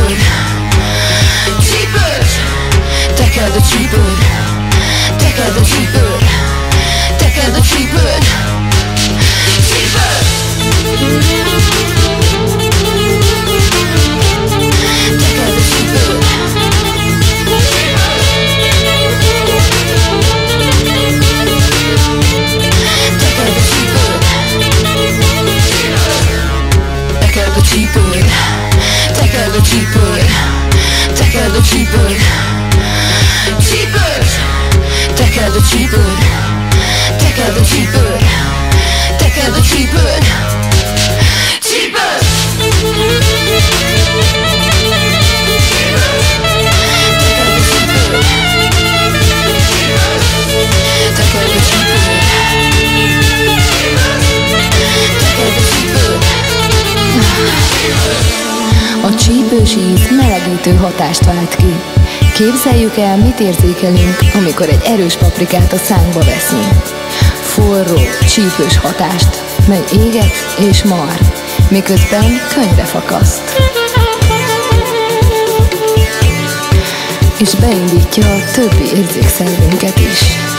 csípőd, csípőd, tekeld a csípőd, tekeld a csípőd, tekeld a csípőd, csípőd, tekeld a csípőd. Tekeld a csípőd, tekeld a csípőd, tekeld a csípőd, csípőd, tekeld a csípőd, tekeld a csípőd, tekeld a csípőd, csípőd. A csípős íz melegítő hatást vált ki. Képzeljük el, mit érzékelünk, amikor egy erős paprikát a szánkba veszünk. Forró, csípős hatást, mely éget és mar, miközben könnyre fakaszt. És beindítja a többi érzékszervünket is.